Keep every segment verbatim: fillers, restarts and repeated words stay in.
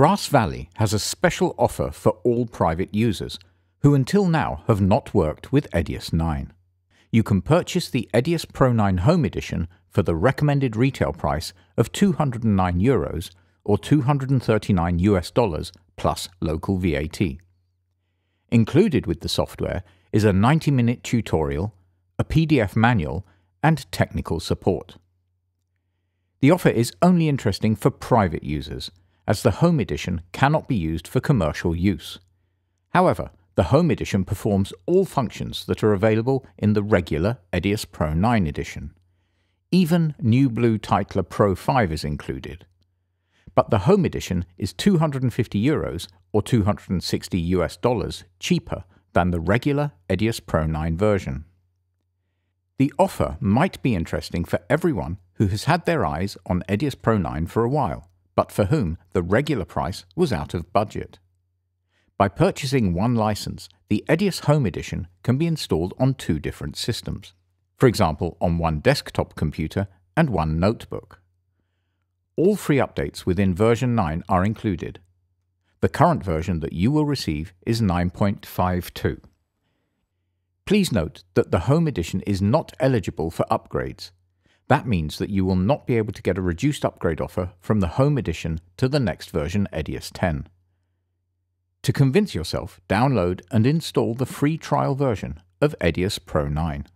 Grass Valley has a special offer for all private users who until now have not worked with EDIUS nine. You can purchase the EDIUS Pro nine Home Edition for the recommended retail price of two hundred nine euros or two hundred thirty-nine US dollars plus local V A T. Included with the software is a ninety minute tutorial, a P D F manual, and technical support. The offer is only interesting for private users, as the Home Edition cannot be used for commercial use. However, the Home Edition performs all functions that are available in the regular EDIUS Pro nine edition. Even New Blue Titler Pro five is included. But the Home Edition is two hundred fifty euros or two hundred sixty US dollars cheaper than the regular EDIUS Pro nine version. The offer might be interesting for everyone who has had their eyes on EDIUS Pro nine for a while, but for whom the regular price was out of budget. By purchasing one license, the EDIUS Home Edition can be installed on two different systems, for example on one desktop computer and one notebook. All free updates within version nine are included. The current version that you will receive is nine point five two. Please note that the Home Edition is not eligible for upgrades. That means that you will not be able to get a reduced upgrade offer from the Home Edition to the next version EDIUS ten. To convince yourself, download and install the free trial version of EDIUS Pro nine.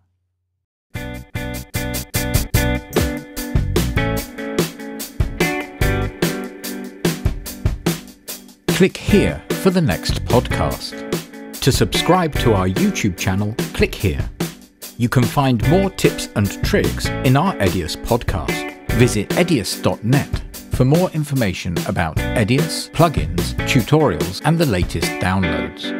Click here for the next podcast. To subscribe to our YouTube channel, click here. You can find more tips and tricks in our EDIUS podcast. Visit EDIUS dot net for more information about EDIUS, plugins, tutorials, and the latest downloads.